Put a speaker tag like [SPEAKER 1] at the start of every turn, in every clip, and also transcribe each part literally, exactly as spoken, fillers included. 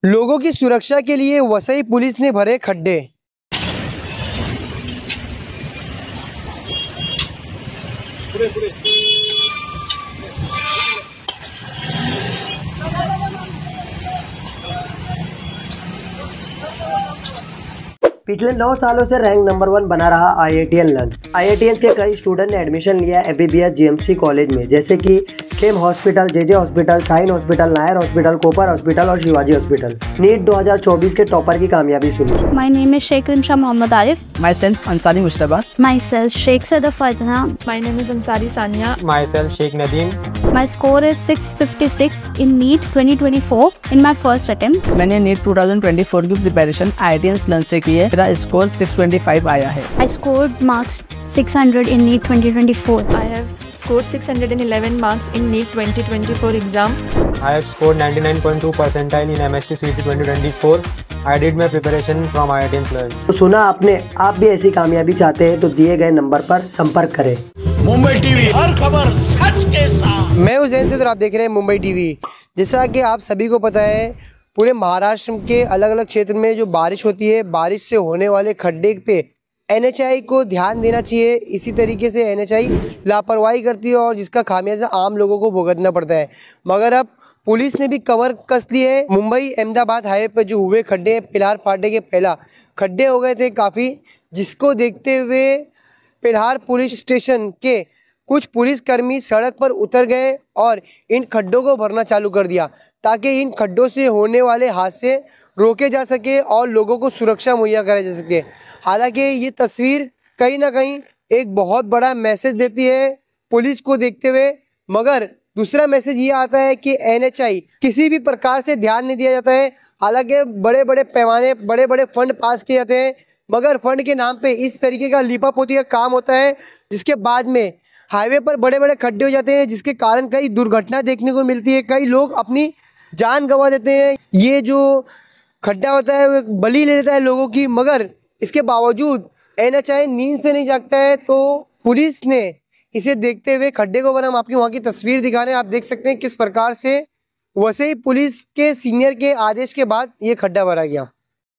[SPEAKER 1] लोगों की सुरक्षा के लिए वसई पुलिस ने भरे खड्डे। पूरे पूरे। पिछले नौ सालों से रैंक नंबर वन बना रहा I I T N lunch. I I T N के कई स्टूडेंट ने एडमिशन लिया M B B S G M C college में, जैसे कि KEM hospital, J J hospital, Sion hospital, Nair hospital, Cooper hospital और शिवाजी हॉस्पिटल। नीट दो हज़ार चौबीस के टॉपर की कामयाबी सुनी।
[SPEAKER 2] My name is Shaikh Rimsha Mohammad Arif.
[SPEAKER 3] Myself Ansari Mushtaba.
[SPEAKER 2] Myself Shaikh Sadaf Fazna.
[SPEAKER 4] My name is Ansari Sania.
[SPEAKER 5] Myself Shaikh Nadeem.
[SPEAKER 2] My score is six fifty six in NEET twenty twenty four in my first attempt.
[SPEAKER 3] मैंने NEET two thousand twenty four की preparation I I T N lunch से की है। मेरा score six twenty five आया है।
[SPEAKER 2] I scored marks six hundred in NEET twenty twenty-four.
[SPEAKER 4] I have scored six hundred eleven marks in NEET twenty twenty-four exam.
[SPEAKER 5] I have scored ninety-nine point two percentile in M S T C E T twenty twenty-four. I did my preparation from I I T N Lunch.
[SPEAKER 1] तो सुना आपने, आप भी ऐसी कामयाबी चाहते हैं तो दिए गए नंबर पर संपर्क करें।
[SPEAKER 6] मुंबई टीवी, हर खबर सच के साथ।
[SPEAKER 1] मैं हुसैन से, तो आप देख रहे हैं मुंबई टीवी। जैसा कि आप सभी को पता है, पूरे महाराष्ट्र के अलग अलग क्षेत्र में जो बारिश होती है, बारिश से होने वाले खड्डे पे एन एच आई को ध्यान देना चाहिए। इसी तरीके से एन एच आई लापरवाही करती है और जिसका खामियाजा आम लोगों को भुगतना पड़ता है। मगर अब पुलिस ने भी कमर कस ली है। मुंबई अहमदाबाद हाईवे पर जो हुए खड्डे, पिलहार फाटे के पहला खड्डे हो गए थे काफ़ी, जिसको देखते हुए पिलहार पुलिस स्टेशन के कुछ पुलिसकर्मी सड़क पर उतर गए और इन खड्डों को भरना चालू कर दिया, ताकि इन खड्डों से होने वाले हादसे रोके जा सके और लोगों को सुरक्षा मुहैया कराई जा सके। हालांकि ये तस्वीर कहीं ना कहीं एक बहुत बड़ा मैसेज देती है पुलिस को देखते हुए, मगर दूसरा मैसेज ये आता है कि एन एच आई किसी भी प्रकार से ध्यान नहीं दिया जाता है। हालांकि बड़े बड़े पैमाने, बड़े बड़े फंड पास किए जाते हैं, मगर फंड के नाम पे इस तरीके का लीपापोती का काम होता है, जिसके बाद में हाईवे पर बड़े बड़े खड्डे हो जाते हैं, जिसके कारण कई दुर्घटना देखने को मिलती है। कई लोग अपनी जान गंवा देते हैं। ये जो खड्डा होता है वो बलि ले लेता है लोगों की, मगर इसके बावजूद एन एच आई नींद से नहीं जागता है। तो पुलिस ने इसे देखते हुए खड्डे को भरा। हम आपकी वहाँ की तस्वीर दिखा रहे हैं, आप देख सकते हैं किस प्रकार से वसई पुलिस के सीनियर के आदेश के बाद ये खड्डा भरा गया।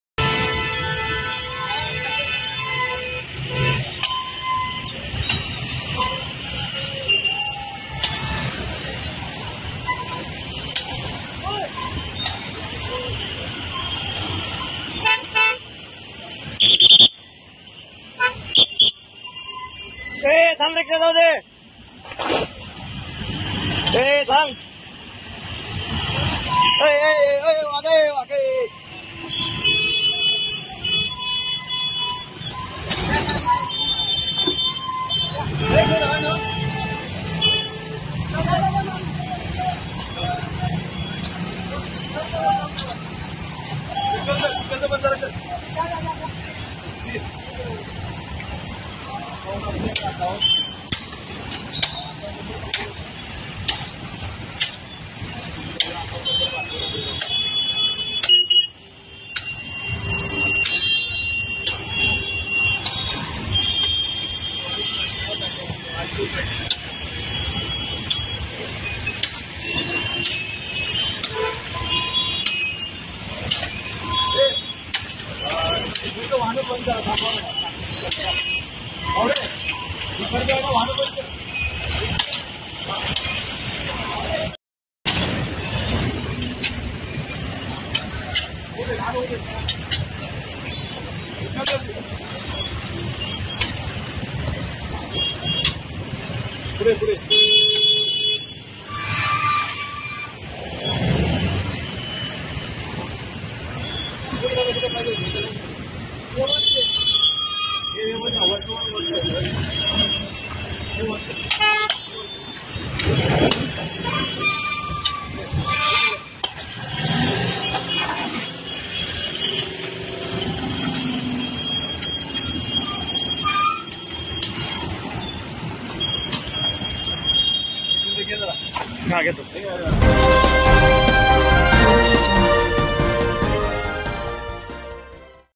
[SPEAKER 7] ए थांब, रिक्षा जाऊ दे। ए थांब। ए ए ए वागे वागे। कैसे बंद रख। पूरे पूरे आगे तो